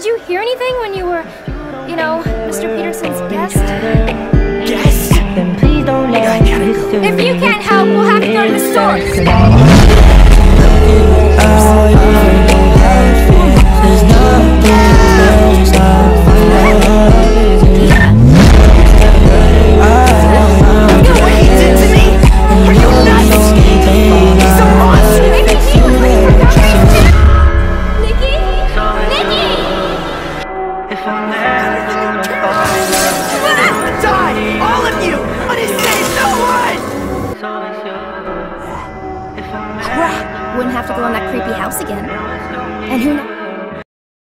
Did you hear anything when you were, you know, Mr. Peterson's guest? Guest? Then please don't let If you can't help, we'll have to go to the store. Wouldn't have to go in that creepy house again. And who knows?